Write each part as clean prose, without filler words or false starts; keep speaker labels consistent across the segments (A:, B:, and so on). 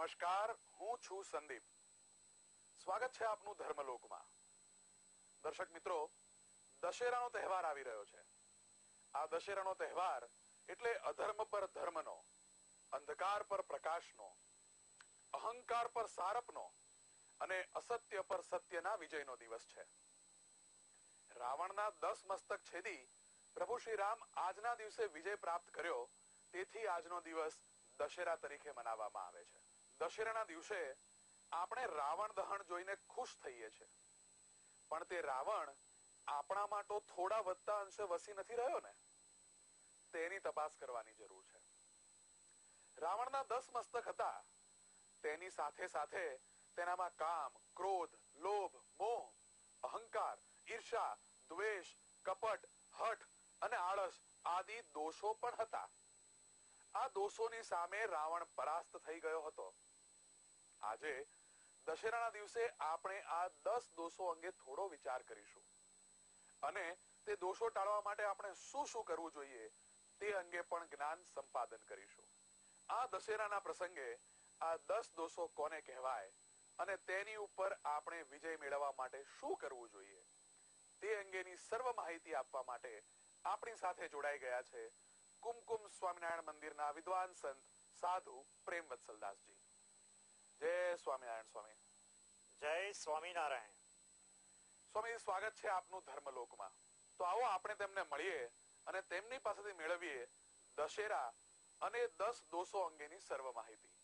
A: નમસ્કાર, હું છું સંદીપ. સ્વાગત છે આપનું ધર્મલોકમાં. દર્શક મિત્રો, દશેરાનો તહેવાર આવી રહ્યો છે. આ દશેરાનો તહેવાર એટલે અધર્મ પર ધર્મનો, અંધકાર પર પ્રકાશનો, અહંકાર પર સારપનો અને અસત્ય પર સત્યના વિજયનો દિવસ છે. રાવણના 10 મસ્તક છેદી પ્રભુ શ્રી રામ આજના દિવસે વિજય પ્રાપ્ત કર્યો, તેથી આજનો દિવસ દશેરા તરીકે મનાવવામાં આવે છે. દશેરાના દિવસે આપણે રાવણ દહન જોઈને ખુશ થઈએ છીએ, પણ તે રાવણ આપણામાં તો થોડા વધતા અંશે વસી નથી રહ્યો ને? તેની તપાસ કરવાની જરૂર છે. રાવણના 10 મસ્તક હતા, તેની સાથે સાથે તેનામાં કામ, ક્રોધ, લોભ, મોહ, અહંકાર, ઈર્ષા, દ્વેષ, કપટ, હઠ અને આળસ આદિ દોષો પણ હતા. આ દોષોની સામે રાવણ પરાસ્ત થઈ ગયો હતો. આજે દશેરાના દિવસે આપણે આ 10 દોષો અંગે થોડો વિચાર કરીશું અને તે દોષો ટાળવા માટે આપણે શું શું કરવું જોઈએ તે અંગે પણ જ્ઞાન સંપાદન કરીશું. આ દશેરાના પ્રસંગે આ 10 દોષો કોને કહેવાય અને તેની ઉપર આપણે વિજય મેળવવા માટે શું કરવું જોઈએ તે અંગેની સર્વ માહિતી આપવા માટે આપણી સાથે જોડાઈ ગયા છે કુમકુમ સ્વામિનારાયણ મંદિરના વિદ્વાન સંત સાધુ પ્રેમવત્સલદાસજી. જય સ્વામિનારાયણ સ્વામી.
B: જય સ્વામિનારાયણ
A: સ્વામી, સ્વાગત છે આપનું ધર્મલોકમાં. તો આવો આપણે તેમને મળીએ અને તેમની પાસેથી મેળવીએ દશેરા અને 10 દોષો અંગેની સર્વ માહિતી.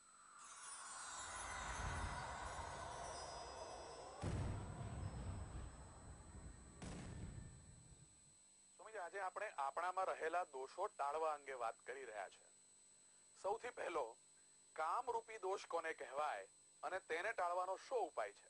A: સ્વામીજી, આજે આપણે આપણામાં રહેલા દોષો ટાળવા અંગે વાત કરી રહ્યા છે. સૌથી પહેલો, કામરૂપી દોષ કોને કહેવાય અને તેને ટાળવાનો શો ઉપાય છે?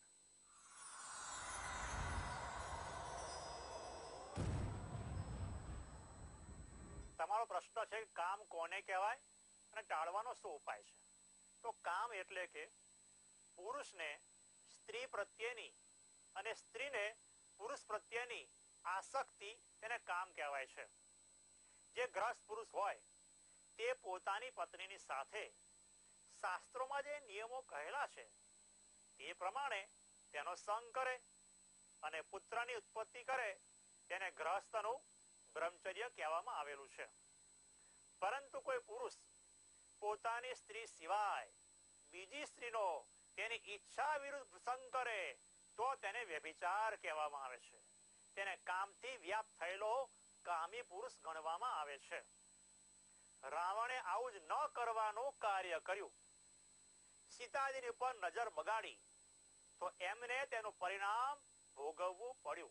B: તમારો પ્રશ્ન છે કે કામ કોને કહેવાય અને ટાળવાનો શું ઉપાય છે. તો કામ એટલે કે પુરુષને સ્ત્રી પ્રત્યેની અને સ્ત્રીને પુરુષ પ્રત્યેની આસક્તિ, તેને કામ કહેવાય છે. જે ગ્રસ્ત પુરુષ હોય તે પોતાની પત્નીની સાથે શાસ્ત્રોમાં જે નિયમો કહેલા છે તે પ્રમાણે તેનો સંગ કરે અને પુત્રની ઉત્પત્તિ કરે, તેને ગ્રહસ્થનું બ્રહ્મચર્ય કહેવામાં આવેલું છે. પરંતુ કોઈ પુરુષ પોતાની સ્ત્રી સિવાય બીજી સ્ત્રીનો તેની ઈચ્છા વિરુદ્ધ સંગ કરે તો તેને વ્યભિચાર કહેવામાં આવે છે. તેને કામથી વ્યાપ્ત થયેલો કામી પુરુષ ગણવામાં આવે છે. રાવણે આવું જ ન કરવાનું કાર્ય કર્યું. સીતાજીની ઉપર નજર બગાડી તો એમને તેનું પરિણામ ભોગવવું પડ્યું.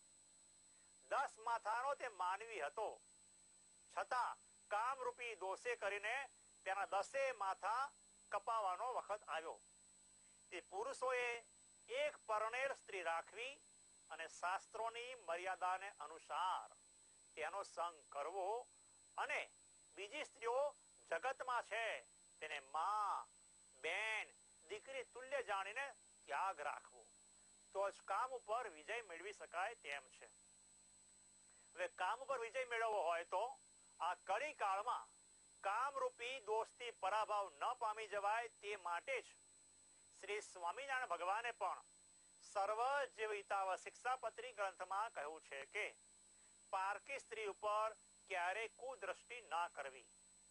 B: 10 માથાનો તે માનવી હતો, છતાં કામરૂપી દોષે કરીને તેના 10 માથા કપાવવાનો વખત આવ્યો. તે પુરુષોએ એક પરણેલ સ્ત્રી રાખવી અને શાસ્ત્રોની મર્યાદાને અનુસાર તેનો સંગ કરવો અને બીજી સ્ત્રીઓ જગતમાં છે તેને માં, બેન, દીકરી તુલ્ય જાણીને ત્યાગ રાખવો, તો જ કામ ઉપર વિજય મેળવી શકાય તેમ છે. હવે કામ ઉપર વિજય મેળવવો હોય તો આ કળી કાળમાં કામરૂપી દોષથી પરાભવ ન પામી જવાય તે માટે જ શ્રી સ્વામિનારાયણ ભગવાને પણ સર્વ જીવિતાવ શિક્ષાપત્રી ગ્રંથમાં કહ્યું છે કે પારકી સ્ત્રી ઉપર ક્યારેય કુદ્રષ્ટિ ન કરવી,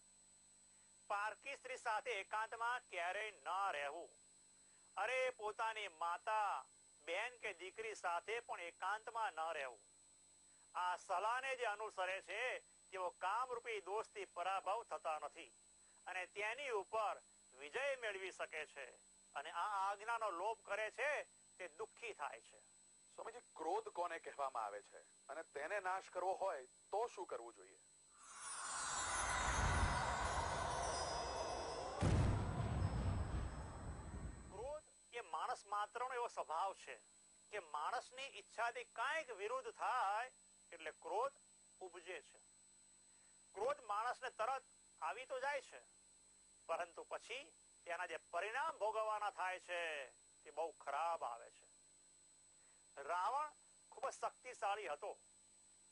B: પારકી સ્ત્રી સાથે એકાંતમાં ક્યારેય ન રહેવું, અરે પોતાની માતા, બેન કે દીકરી સાથે પણ એકાંતમાં ન રહેવું. આ સલાહને જે અનુસરે છે તેઓ કામરૂપી દોષથી પરાભવ થતા નથી અને તેની ઉપર વિજય મેળવી શકે છે. અને આ આજ્ઞાનો લોપ કરે છે તે દુઃખી થાય છે.
A: સ્વામીજી, ક્રોધ કોને કહેવામાં આવે છે અને તેને નાશ કરવો હોય તો શું કરવું જોઈએ?
B: ક્રોધ એ માણસ માત્રનો એવો સ્વભાવ છે કે માણસની ઈચ્છાથી કાંઈક વિરુદ્ધ થાય એટલે ક્રોધ ઉપજે છે. ક્રોધ માણસને તરત આવી તો જાય છે, પરંતુ પછી તેના જે પરિણામ ભોગવવાના થાય છે તે બહુ ખરાબ આવે છે. રાવણ ખૂબ જ શક્તિશાળી હતો,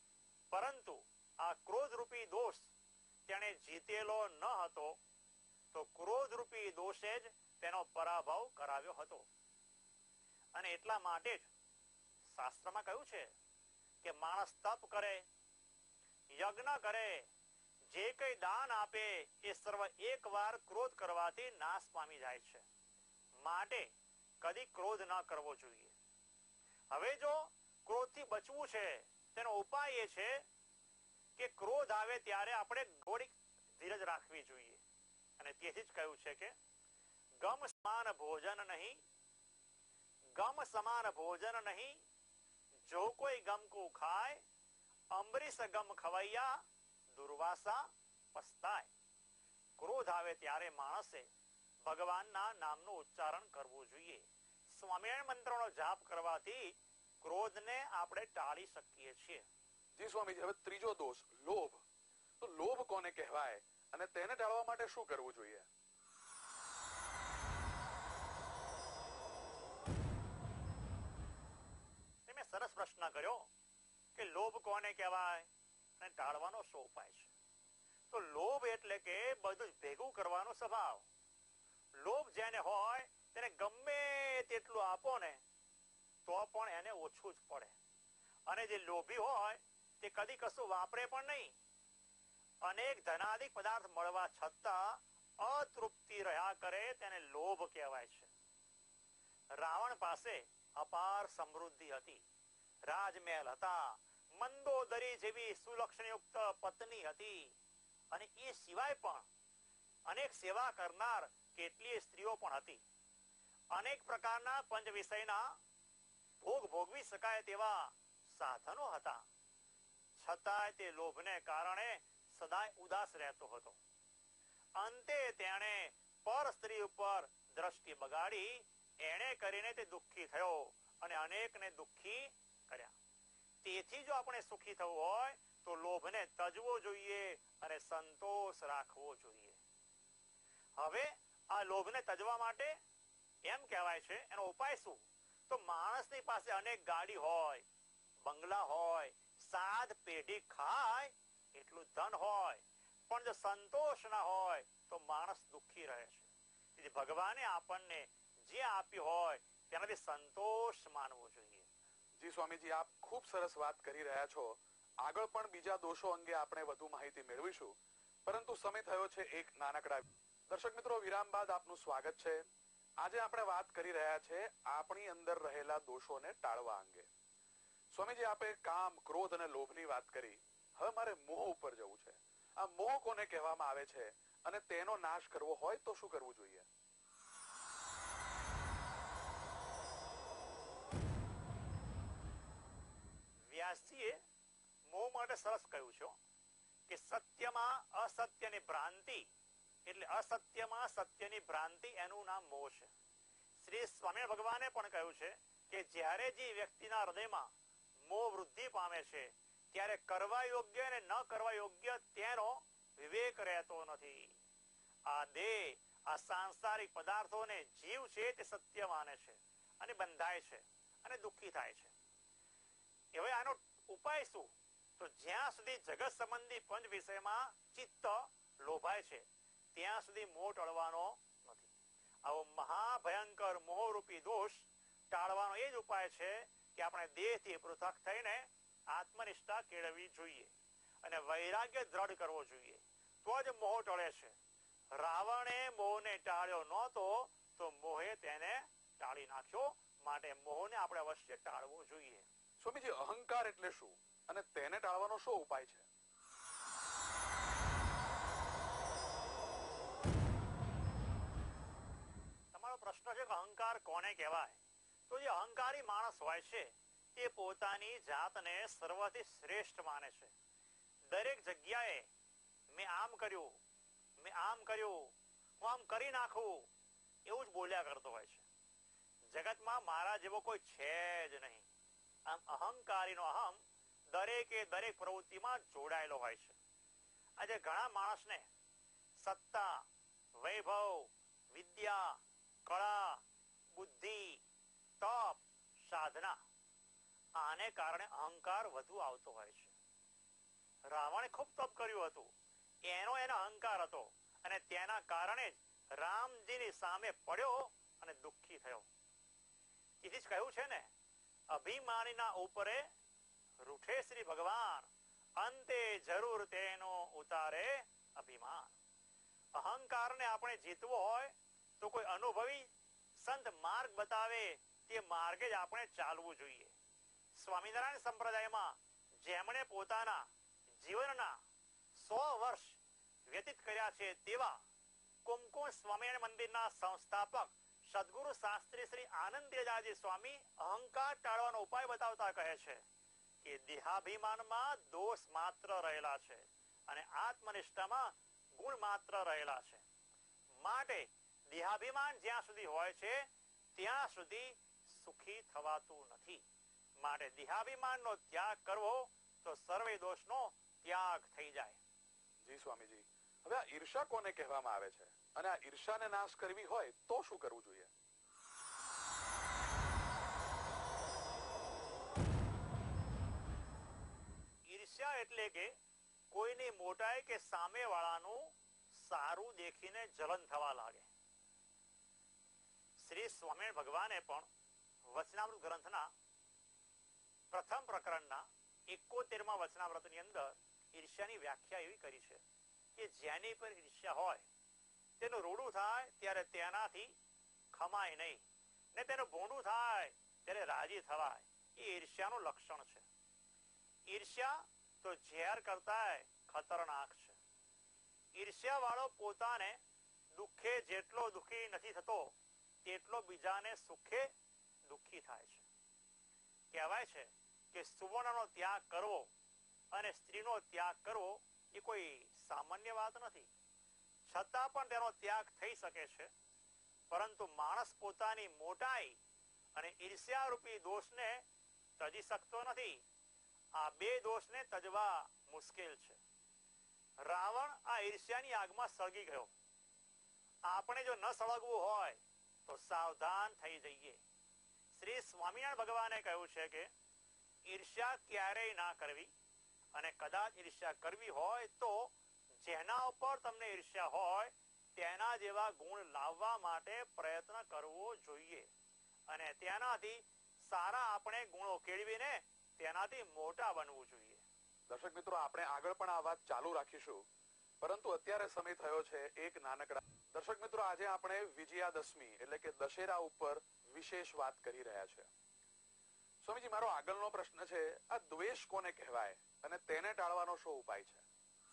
B: પરંતુ આ ક્રોધ રૂપી દોષ તેને જીતેલો ન હતો તો ક્રોધ રૂપી દોષે જ તેનો પરાભવ કરાવ્યો હતો. અને એટલા માટે જ શાસ્ત્રમાં કહ્યું છે કે માણસ તપ કરે, યજ્ઞ કરે, જે કઈ દાન આપે એ સર્વ એકવાર ક્રોધ કરવાથી નાશ પામી જાય છે. માટે કદી ક્રોધ ન કરવો જોઈએ. હવે જો ક્રોધથી બચવું છે તેનો ઉપાય એ છે કે ક્રોધ આવે ત્યારે આપણે થોડીક ધીરજ રાખવી જોઈએ. અને તેથી જ કહ્યું છે કે ગમ સમાન ભોજન નહીં, ગમ સમાન ભોજન નહીં, જો કોઈ ગમ કો ખાય, અમરીશ ગમ ખવૈયા, દુર્વાસા પસ્તાય. ક્રોધ આવે ત્યારે માણસે ભગવાનના નામનું ઉચ્ચારણ કરવું જોઈએ. સ્વામિનારાયણ મંત્રનો જાપ કરવાથી ક્રોધને આપણે ટાળી શકીએ છીએ.
A: જી સ્વામીજી, હવે ત્રીજો દોષ લોભ. તો લોભ કોને કહેવાય અને તેને ટાળવા માટે શું કરવું જોઈએ?
B: મેં સરસ પ્રશ્ન કર્યો કે લોભ કોને કહેવાય અને ટાળવાનો શું ઉપાય છે. તો લોભ એટલે કે બધું જ ભેગું કરવાનો સ્વભાવ. લોભ જેને હોય તેને ગમે તેટલું આપો ને તો પણ એને ઓછું જ પડે. અને જે લોભી હોય તે કદી કશું વાપરે પણ નહીં. અનેક ધનાદિક પદાર્થ મળવા છતાં અતૃપ્તિ રહ્યા કરે તેને લોભ કહેવાય છે. રાવણ પાસે અપાર સમૃદ્ધિ હતી, રાજમહેલ હતા, મંદોદરી જેવી સુલક્ષણયુક્ત પત્ની હતી, અને એ સિવાય પણ અનેક સેવા કરનાર કેટલીય સ્ત્રીઓ પણ હતી. અનેક પ્રકારના પંચ વિષયના ભોગ ભોગવી શકાય તેવા સાધનો હતા. છતાંય તે લોભને કારણે સદાય ઉદાસ રહેતો હતો. અંતે તેણે પર સ્ત્રી ઉપર દ્રષ્ટિ બગાડી, એણે કરીને તે દુઃખી થયો અને અનેકને દુઃખી કર્યા. તેથી જો આપણે સુખી થવું હોય તો લોભને તજવો જોઈએ અને સંતોષ રાખવો જોઈએ. હવે આ લોભને તજવા માટે એમ કહેવાય છે, એનો ઉપાય શું? તો માણસની પાસે અનેક ગાડી હોય, બંગલા હોય, સાત પેઢી ખાય એટલું ધન હોય, પણ જો સંતોષ ના હોય તો માણસ દુઃખી રહે છે. તેથી ભગવાને આપણને જે આપ્યું હોય તેનાથી સંતોષ માનવો જોઈએ.
A: જી સ્વામીજી, આપ ખૂબ સરસ વાત કરી રહ્યા છો. આગળ પણ બીજા દોષો અંગે આપણે વધુ માહિતી મેળવીશું, પરંતુ સમય થયો છે એક નાનકડા. દર્શક મિત્રો, વિરામ બાદ આપનું સ્વાગત છે. આજે આપણે વાત કરી રહ્યા છે આપણી અંદર રહેલા દોષોને ટાળવા અંગે. સ્વામીજી, આપે કામ, ક્રોધ અને લોભની વાત કરી. હવે મારે મોહ ઉપર જવું છે. આ મોહ કોને કહેવામાં આવે છે અને તેનો નાશ કરવો હોય તો શું કરવું જોઈએ?
B: વ્યાસજીએ મોહ માટે સરસ કહ્યું છે કે સત્યમાં અસત્યની ભ્રાંતિ, એટલે અસત્યમાં સત્યની ભ્રાંતિ, એનું નામ મોહ છે. શ્રી સ્વામિનારાયણ ભગવાને પણ કહ્યું છે કે જ્યારે જે વ્યક્તિના હૃદયમાં મોહ વૃદ્ધિ પામે છે ત્યારે કરવા યોગ્ય અને ન કરવા યોગ્ય તેનો વિવેક રહેતો નથી. આ દેહ, આ સાંસારિક પદાર્થોને જીવ છે તે સત્ય માને છે અને બંધાય છે અને દુઃખી થાય છે. હવે આનો ઉપાય શું? તો જ્યાં સુધી જગત સંબંધી પંચ વિષયમાં ચિત્ત લોભાય છે ત્યાં સુધી મોહ ટળવાનો નથી. આવો મહાભયંકર મોહરૂપી દોષ ટાળવાનો એ જ ઉપાય છે કે આપણે દેહથી પૃથક થઈને આત્મનિષ્ઠા કેળવવી જોઈએ અને વૈરાગ્ય દ્રઢ કરવો જોઈએ. તો જ મોહ ટળે છે. રાવણે મોહને ટાળ્યો નહોતો તો મોહે તેને ટાળી નાખ્યો. માટે મોહને આપણે અવશ્ય ટાળવો જોઈએ.
A: સ્વામીજી, અહંકાર એટલે શું અને તેને ટાળવાનો શું ઉપાય છે?
B: તમારો પ્રશ્ન છે કે અહંકાર કોને કહેવાય? તો જે અહંકારી માણસ હોય છે તે પોતાની જાતને સર્વથી શ્રેષ્ઠ માને છે. દરેક જગ્યાએ મેં આમ કર્યું, મેં આમ કર્યું, હું આમ કરી નાખું, એવું જ બોલ્યા કરતો હોય છે. જગતમાં મારા જેવો કોઈ છે જ નહીં. આમ અહંકારીનો અહમ દરેકે દરેક પ્રવૃત્તિમાં જોડાયેલો હોય છે. આજે ઘણા માણસને સત્તા, વૈભવ, વિદ્યા, કળા, બુદ્ધિ, તપ, સાધના, આને કારણે અહંકાર વધુ આવતો હોય છે. રાવણે ખૂબ તપ કર્યું હતું, એનો અહંકાર હતો અને તેના કારણે જ રામજીની સામે પડ્યો અને દુઃખી થયો. તેથી જ કહ્યું છે ને, અભિમાનીના ઉપરે રૂઠે શ્રી ભગવાન, અંતે જરૂર તેનો ઉતારે અભિમાન. અહંકારને આપણે જીતવો હોય તો કોઈ અનુભવી સંત માર્ગ બતાવે તે માર્ગે જ આપણે ચાલવું જોઈએ. સ્વામિનારાયણ સંપ્રદાયમાં જેમણે પોતાના જીવનના 100 વર્ષ વ્યતીત કર્યા છે તેવા કુમકુમ સ્વામિનારાયણ મંદિરના સંસ્થાપક સદગુરુ શાસ્ત્રી શ્રી આનંદીદાસજી સ્વામી અહંકાર ટાળવાનો ઉપાય બતાવતા કહે છે કે દેહાભિમાનમાં દોષ માત્ર રહેલા છે અને આત્મનિષ્ઠામાં ગુણ માત્ર રહેલા છે. માટે દેહાભિમાન જ્યાં સુધી હોય છે ત્યાં સુધી સુખી થવાતું નથી. માટે દેહાભિમાનનો ત્યાગ કરવો તો સર્વે દોષનો ત્યાગ થઈ જાય.
A: જી સ્વામીજી, હવે આ ઈર્ષા કોને કહેવામાં આવે છે અને આ ઈર્ષાને નાશ કરવી હોય તો શું કરવું જોઈએ?
B: ઈર્ષ્યા એટલે કે કોઈની મોટાઈ કે સામેવાળાનું સારું દેખીને જલન થવા લાગે. શ્રી સ્વામિનારાયણ ભગવાને પણ વચનામૃત ગ્રંથના પ્રથમ પ્રકરણના 71મા વચનામૃતની અંદર ઈર્ષ્યાની વ્યાખ્યા એવી કરી છે કે જેની પર ઈર્ષ્યા હોય તેનું રૂડું થાય ત્યારે તેનાથી ખમાય નહીં, ને તેનું ભૂંડું થાય ત્યારે રાજી થવાય. એ ઈર્ષ્યાનું લક્ષણ છે. ઈર્ષ્યા તો ઝેર કરતા ખતરનાક છે. ઈર્ષ્યા વાળો પોતાને દુઃખે જેટલો દુઃખી નથી થતો તેટલો બીજાને સુખે દુઃખી થાય છે. કહેવાય છે કે સુવર્ણનો ત્યાગ કરવો અને સ્ત્રીનો ત્યાગ કરવો એ કોઈ સામાન્ય વાત નથી. છતાં પણ તેનો ત્યાગ થઈ શકે છે. પરંતુ માણસ પોતાની મોટાઈ અને ઈર્ષ્યા રૂપી દોષને તજી શકતો નથી. આ બે દોષને તજવા મુશ્કેલ છે. રાવણ આ ઈર્ષ્યાની આગમાં સળગી ગયો. આપણે જો ન સળગવું હોય તો સાવધાન થઈ જઈએ. શ્રી સ્વામિનારાયણ ભગવાને કહ્યું છે કે ઈર્ષ્યા ક્યારેય ના કરવી, અને કદાચ ઈર્ષ્યા કરવી હોય તો જેના ઉપર તમને ઈર્ષ્યા હોય તેના જેવા ગુણ લાવવા માટે પ્રયત્ન કરવો જોઈએ, અને તેનાથી સારા આપણે ગુણો કેળવીને તેનાથી મોટા બનવું જોઈએ.
A: દર્શક મિત્રો, આપણે આગળ પણ આ વાત ચાલુ રાખીશું, પરંતુ અત્યારે સમય થયો છે એક નાનકડા. દર્શક મિત્રો, આજે આપણે વિજયાદશમી એટલે કે દશેરા ઉપર વિશેષ વાત કરી રહ્યા છે. સ્વામીજી, મારો આગળનો પ્રશ્ન છે, આ દ્વેષ કોને કહેવાય અને તેને ટાળવાનો શું ઉપાય છે?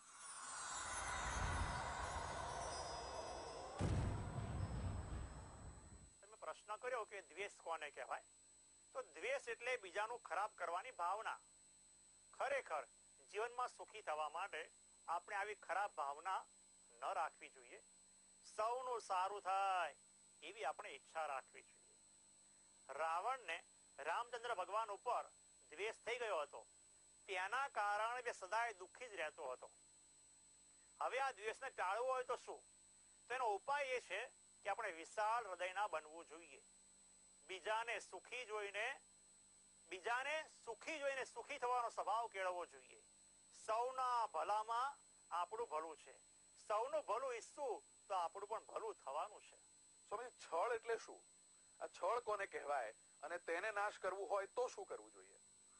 B: તમે પ્રશ્ન કર્યો કે દ્વેષ કોને કહેવાય, તો દ્વેષ એટલે બીજાનું ખરાબ કરવાની ભાવના. ખરેખર જીવનમાં સુખી થવા માટે આપણે આવી ખરાબ ભાવના ન રાખવી જોઈએ. સૌનું સારું થાય એવી આપણે ઈચ્છા રાખવી જોઈએ. રાવણને રામચંદ્ર ભગવાન ઉપર દ્વેષ થઈ ગયો હતો. તેના કારણે તે સદાય દુઃખી જ રહેતો હતો. હવે આ દ્વેષને ટાળવો હોય તો શું? તેનો ઉપાય એ છે કે આપણે વિશાળ હૃદયના બનવું જોઈએ. બીજાને સુખી જોઈને સુખી થવાનો સ્વભાવ કેળવવો જોઈએ. સૌના ભલામાં આપણું ભલું છે. સૌનું ભલું ઈચ્છું તો આપણું પણ ભલું થવાનું છે.
A: સ્વામી, છળ એટલે શું? આ છળ કોને કહેવાય અને તેને નાશ કરવું હોય તો શું કરવું જોઈએ?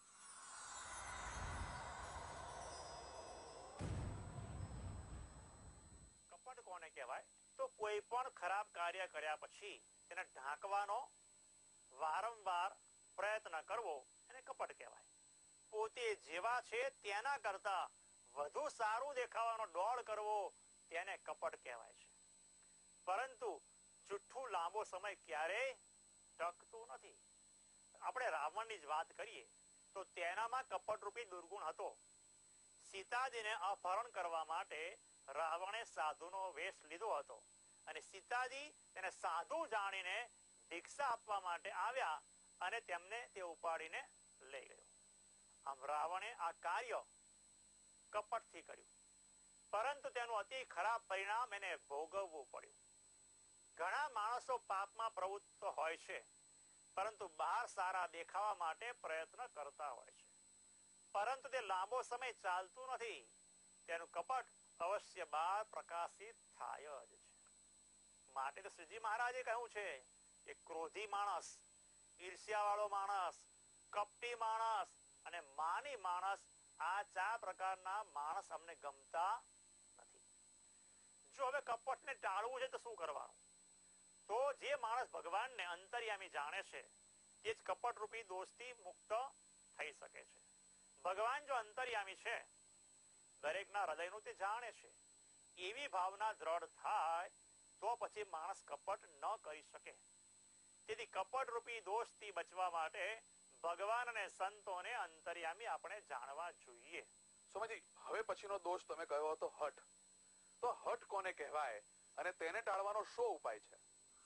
B: કપટ કોને કહેવાય? તો કોઈ પણ ખરાબ કાર્ય કર્યા પછી તેને ઢાંકવાનો વારંવાર પ્રયત્ન કરવો એને કપટ કહેવાય. પોતે જેવા છે તેના કરતા વધુ સારું દેખાવાનો ડોળ કરવો તેને કપટ કહેવાય છે. પરંતુ જુઠ્ઠું લાંબો સમય ક્યારેય ટકતું નથી. આપણે રાવણની જ વાત કરીએ તો તેનામાં કપટ રૂપી દુર્ગુણ હતો. સીતાજીને અપહરણ કરવા માટે રાવણે સાધુનો વેશ લીધો હતો, અને સીતાજી તેને સાધુ જાણીને ભિક્ષા આપવા માટે આવ્યા અને તેમને તે ઉપાડીને લઈ ગયો. આમ રાવણે આ કાર્ય કપટથી કર્યું, પરંતુ તેનું અતિ ખરાબ પરિણામ એને ભોગવવું પડ્યું. ઘણા માણસો પાપમાં પ્રવૃત્ત હોય છે, પરંતુ બહાર સારા દેખાવા માટે પ્રયત્ન કરતા હોય છે, પરંતુ તે લાંબો સમય ચાલતું નથી. તેનું કપટ અવશ્ય બહાર પ્રકાશિત થાય જ છે. માટે તો શ્રીજી મહારાજે કહ્યું છે કે ક્રોધી માણસ, ઈર્ષ્યા વાળો માણસ, કપટી માણસ અને માની માણસ, આ 4 પ્રકારના માણસ અમને ગમતા નથી. જો હવે કપટને ટાળવું છે તો શું કરવાનું? તો જે માણસ ભગવાનને અંતર્યામી જાણે છે તે જ કપટ રૂપી દોષથી મુક્ત થઈ શકે છે. ભગવાન જો અંતર્યામી છે, દરેકના હૃદયનું તે જાણે છે, એવી ભાવના દ્રઢ થાય તો પછી માણસ કપટ ન કરી શકે. તેથી કપટ રૂપી દોષથી બચવા માટે ભગવાન અને સંતોને અંતર્યામી આપણે જાણવા જોઈએ.
A: સ્વામીજી, હવે પછીનો દોષ તમે કહ્યો હતો હઠ. તો હઠ કોને કહેવાય અને તેને ટાળવાનો શો ઉપાય છે?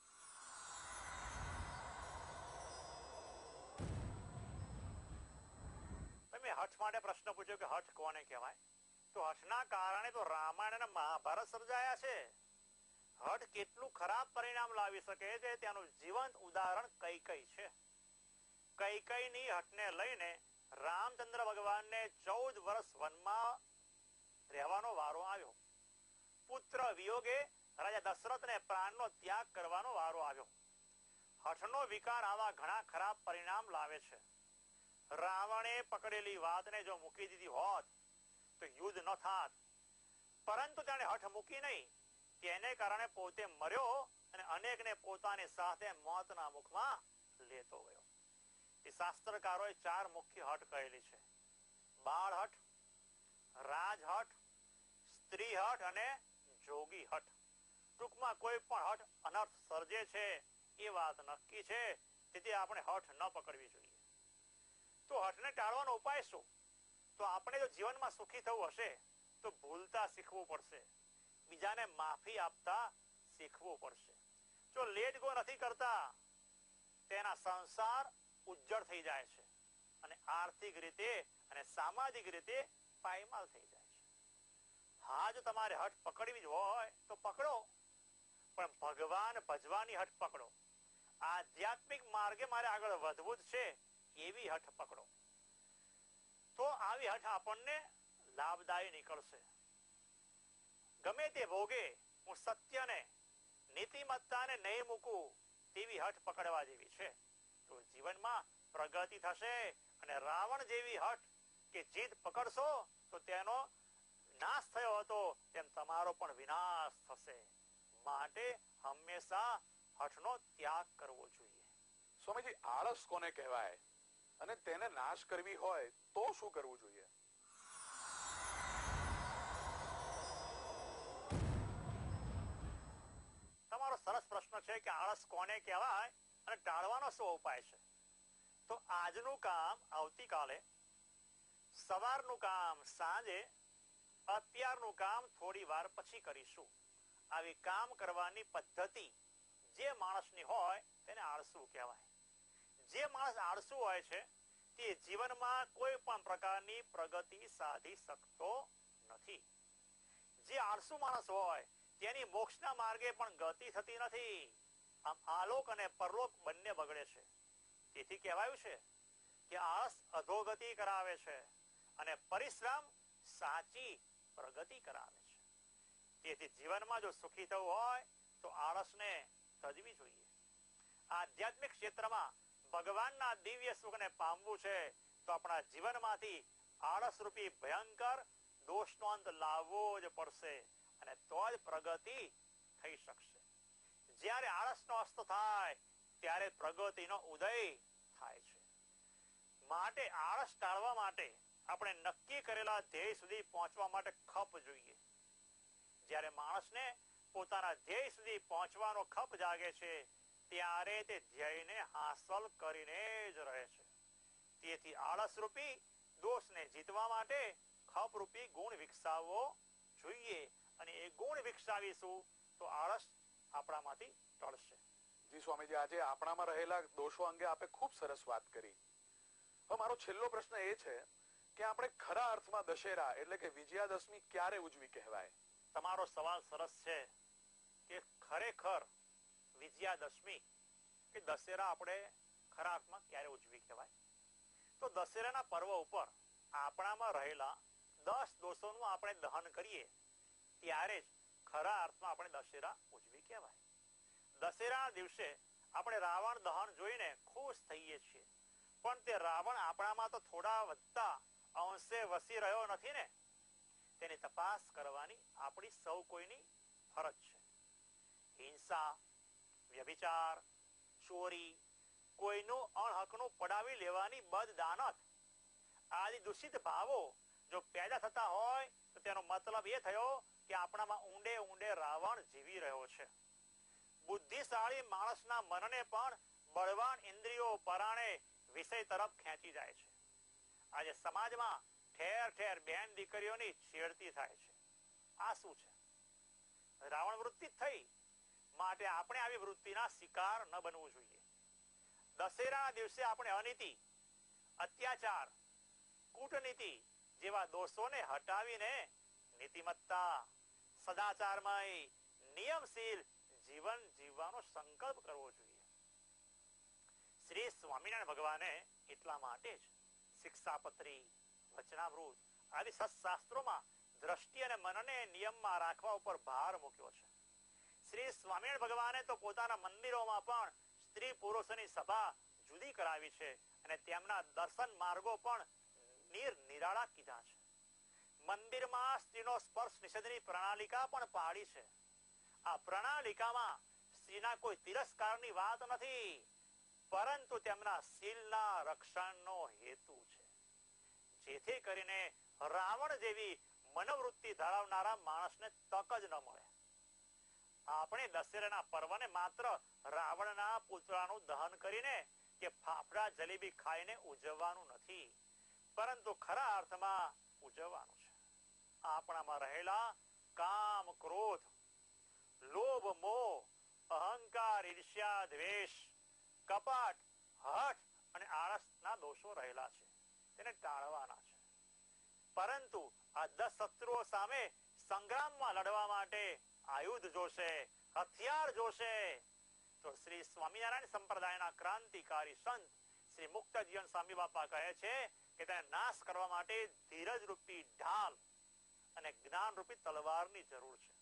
B: તમે હઠ માટે પ્રશ્ન પૂછ્યો કે હઠ કોને કહેવાય, તો હઠના કારણે તો રામાયણ અને મહાભારત સર્જાયા છે. હઠ કેટલું ખરાબ પરિણામ લાવી શકે છે તેનું જીવંત ઉદાહરણ કૈકેયી છે. કૈકેયીની હઠને લઈને રામચંદ્ર ભગવાનને 14 વર્ષ વનમાં રહેવાનો વારો આવ્યો. પુત્ર વિયોગે રાજા દશરથને પ્રાણનો ત્યાગ કરવાનો વારો આવ્યો. હઠનો વિકાર આવા ઘણા ખરાબ પરિણામ લાવે છે. રાવણે પકડેલી વાતને જો મૂકી દીધી હોત તો યુદ્ધ ન થાત, પરંતુ તેણે હઠ મૂકી નહીં. તેને કારણે પોતે મર્યો અને અનેકને પોતાની સાથે મોતના મુખમાં લેતો ગયો. એ શાસ્ત્રકારોએ 4 મુખ્ય હઠ કહેલી છે: બાળ હઠ, રાજ હઠ, સ્ત્રી હઠ અને જોગી હઠ. ટૂંકમાં કોઈ પણ હઠ અનર્થ સર્જે છે એ વાત નક્કી છે. તેથી આપણે હઠ ન પકડવી જોઈએ. તો હઠને ટાળવાનો ઉપાય શું? તો આપણે જો જીવનમાં સુખી થવું હશે તો ભૂલતા શીખવું પડશે, બીજાને માફી આપતા શીખવું પડશે. જો લેટ ગો નથી કરતા, તેના સંસાર ઉજ્જળ થઈ જાય છે અને આર્થિક રીતે અને સામાજિક રીતે પાયમાલ થઈ જાય છે. હા, જો તમારે હઠ પકડવી જ હોય તો પકડો, પણ ભગવાન ભજવાની હઠ પકડો. આધ્યાત્મિક માર્ગે મારે આગળ વધવું જ છે એવી હઠ પકડો. તો આવી હઠ આપણને લાભદાયી નીકળશે. ગમે તે ભોગે હું સત્યને, નીતિમત્તાને નહીં મૂકું તેવી હઠ પકડવા જેવી છે. તો જીવનમાં પ્રગતિ થશે. અને રાવણ જેવી હઠ કે જીદ પકડશો તો તેનો નાશ થયો હતો તેમ તમારો પણ વિનાશ થશે. માટે હંમેશા હઠનો ત્યાગ કરવો જોઈએ.
A: સ્વામીજી, આળસ કોને કહેવાય અને તેને નાશ કરવી હોય તો શું કરવું જોઈએ?
B: તમારો સરસ પ્રશ્ન છે કે આળસ કોને કહેવાય અને ટાળવાનો શું ઉપાય છે. તો આજનું કામ આવતીકાલે, સવારનું કામ સાંજે, અત્યારનું કામ થોડી વાર પછી કરીશું. આવી કામ કરવાની પદ્ધતિ જે માણસની હોય તેને આળસુ કહેવાય. જે માણસ આળસુ હોય છે તે જીવનમાં કોઈ પણ પ્રકારની પ્રગતિ સાધી શકતો નથી. જે આળસુ માણસ હોય તેની મોક્ષના માર્ગે પણ ગતિ થતી નથી. આમ આલોક અને પરલોક બંને બગડે છે. તેથી કહેવાયું છે કે આળસ અધોગતિ કરાવે છે અને પરિશ્રમ સાચી પ્રગતિ કરાવે છે. તેથી જીવનમાં જો સુખી થવું હોય તો આળસને તજવી જોઈએ. આધ્યાત્મિક ક્ષેત્રમાં ભગવાનના દિવ્ય સુખને પામવું છે તો આપણા જીવનમાંથી આળસ રૂપી ભયંકર દોષનો અંત લાવવો જ પડશે અને તો જ પ્રગતિ થઈ શકશે. જ્યારે આળસનો અસ્ત થાય ત્યારે પ્રગતિનો ઉદય થાય છે. માટે આળસ ટાળવા માટે આપણે નક્કી કરેલા ધ્યેય સુધી પહોંચવા માટે ખપ જોઈએ. જ્યારે માણસને પોતાના ધ્યેય સુધી પહોંચવાનો ખપ જાગે છે ત્યારે તે ધ્યેયને હાંસલ કરીને જ રહે છે. તેથી આળસ રૂપી દોષને જીતવા માટે ખપ રૂપી ગુણ વિકસાવવો જોઈએ અને એ ગુણ વિકસાવીશું તો આળસ આપણામાંથી ટળશે.
A: જી સ્વામીજી, આજે આપણામાં રહેલા દોષો અંગે આપે ખૂબ સરસ વાત કરી. હવે મારો છેલ્લો પ્રશ્ન એ છે કે આપણે ખરા અર્થમાં દશેરા એટલે કે વિજયાદશમી ક્યારે ઉજવી કહેવાય?
B: તમારો સવાલ સરસ છે કે ખરેખર વિજયાદશમી કે દશેરા આપણે ખરા અર્થમાં ક્યારે ઉજવી કહેવાય? તો દશેરાના પર્વ ઉપર આપણામાં રહેલા 10 દોષોનું આપણે દહન કરીએ ત્યારે જ ખરા અર્થમાં આપણે દશેરા ઉજવી કહેવાય. દશેરાના દિવસે આપણે રાવણ દહન જોઈને ખુશ થઈએ છીએ, પણ તે રાવણ આપણામાં તો થોડા વધતા અંશે વસી રહ્યો નથી ને? તેની તપાસ કરવાની આપણી સૌ કોઈની ફરજ છે. હિંસા, વ્યભિચાર, ચોરી, કોઈનું અણહકનું પડાવી લેવાની બદદાનત આદિ દૂષિત ભાવો જો પેદા થતા હોય તો તેનો મતલબ એ થયો કે આપણામાં ઊંડે ઊંડે રાવણ જીવી રહ્યો છે. બુદ્ધિશાળી માણસના મનને પણ બળવાન ઇન્દ્રિયો પરાણે વિષય તરફ ખેંચી જાય છે. આજે સમાજમાં ઠેર ઠેર બેન દીકરીઓની છેડતી થાય છે. આ શું છે? રાવણ વૃત્તિ થઈ, માટે આપણે આવી વૃત્તિના શિકાર ન બનવું જોઈએ. દશેરાના દિવસે આપણે અનીતિ, અત્યાચાર, કૂટનીતિ જેવા દોષોને હટાવીને નીતિમત્તા, સદાચારમય, નિયમશીલ જીવન જીવવાનો સંકલ્પ કરવો જોઈએ. શ્રી સ્વામિનારાયણ ભગવાને એટલા માટે જ શિક્ષાપત્રી, વચનામૃત આદિ સત્શાસ્ત્રોમાં દ્રષ્ટિ અને મનને નિયમમાં રાખવા ઉપર ભાર મૂક્યો છે. શ્રી સ્વામિનારાયણ ભગવાને તો પોતાના મંદિરોમાં પણ સ્ત્રી પુરુષોની સભા જુદી કરાવી છે અને તેમના દર્શન માર્ગો પણ નિરાળા કીધા છે. મંદિરમાં સ્ત્રીનો સ્પર્શ નિષેધની પ્રણાલિકા પણ પાડી છે. આ પ્રણાલિકામાં સ્ત્રીના કોઈ તિરસ્કારની વાત નથી, પરંતુ તેમના શીલના રક્ષણનો હેતુ છે, જેથી કરીને રાવણ જેવી મનોવૃત્તિ ધરાવનારા માણસને તક જ ન મળે. આપણે દશેરાના પર્વને માત્ર રાવણના પુતળાનું દહન કરીને કે ફાફડા જલેબી ખાઈને ઉજવવાનું નથી, પરંતુ ખરા અર્થમાં ઉજવવાનું છે. આપણામાં રહેલા કામ, ક્રોધ, લોભ, મોહ, અહંકાર, ઈર્ષ્યા, દ્વેષ, કપટ, હઠ અને આળસના દોષો રહેલા છે, તેને ટાળવાના છે. પરંતુ આ 10 શત્રુઓ સામે સંગ્રામમાં લડવા માટે આયુધ જોશે, હથિયાર જોશે. તો શ્રી સ્વામિનારાયણ સંપ્રદાયના ક્રાંતિકારી સંત શ્રી મુક્ત જીવન સ્વામી બાપા કહે છે કે તેને નાશ કરવા માટે ધીરજ રૂપી ઢાલ અને જ્ઞાન રૂપી તલવારની જરૂર છે.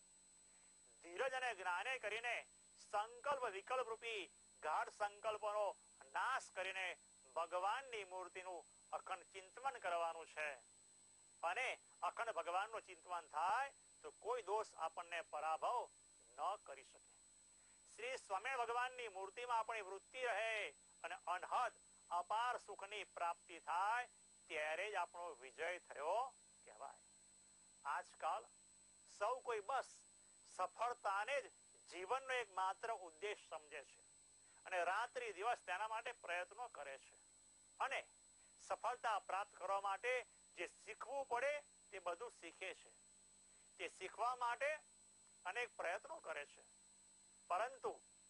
B: ધીરજ અને જ્ઞાને કરીને સંકલ્પ વિકલ્પ રૂપી ગાઢ સંકલ્પોનો નાશ કરીને ભગવાનની મૂર્તિનું અખંડ ચિંતન કરવાનું છે. અને અખંડ ભગવાનનું ચિંતન થાય તો કોઈ દોષ આપણને પરાભવ ન કરી શકે. શ્રી સ્વામિનારાયણ ભગવાનની મૂર્તિમાં આપણી વૃત્તિ રહે અને અનહદ અપાર સુખની પ્રાપ્તિ થાય, ત્યારે જ આપણો વિજય થયો કહેવાય. આજકાલ સૌ કોઈ બસ સફળતાને જ જીવનનો એક માત્ર ઉદ્દેશ સમજે છે અને રાત્રિ દિવસ તેના માટે પ્રયત્નો કરે છે. અને સફળતા પ્રાપ્ત કરવા માટે જે શીખવું પડે તે બધું શીખે છે. તે શીખવા માટે અનેક પ્રયત્નો કરે છે. પરંતુ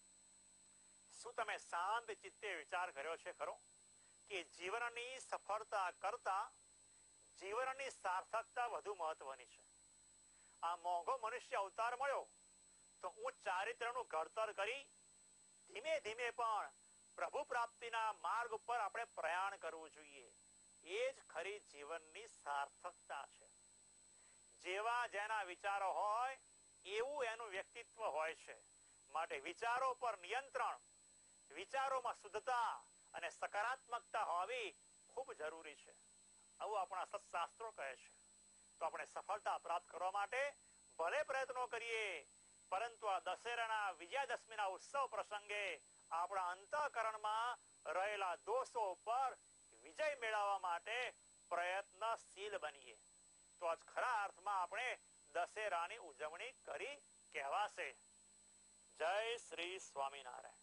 B: શું તમે શાંત ચિત્તે વિચાર કર્યો છે ખરો કે જીવનની સફળતા કરતા જીવનની સાર્થકતા વધુ મહત્વની છે? આ મોંઘો મનુષ્ય અવતાર મળ્યો તો ઉચ્ચ ચારિત્રનું ઘડતર કરી ધીમે ધીમે પણ પ્રભુ પ્રાપ્તિના માર્ગ ઉપર આપણે પ્રયાણ કરવું જોઈએ. એ જ ખરી જીવનની સાર્થકતા છે. જેવા જેના વિચારો હોય એવું એનું વ્યક્તિત્વ હોય છે. માટે વિચારો પર નિયંત્રણ, વિચારોમાં શુદ્ધતા અને સકારાત્મકતા હોવી ખૂબ જરૂરી છે. આવું આપણા સત્શાસ્ત્રો કહે છે. તો આપણે સફળતા પ્રાપ્ત કરવા માટે ભલે પ્રયત્નો કરીએ, પરંતુ આ દશેરાના વિજયાદશમીના ઉત્સવ પ્રસંગે આપણા અંતઃકરણમાં રહેલા દોષો પર વિજય મેળવવા માટે પ્રયત્નશીલ બનીએ. તો આજ ખરા અર્થમાં આપણે દશેરાની ઉજવણી કરી કહેવાશે. જય શ્રી સ્વામિનારાયણ.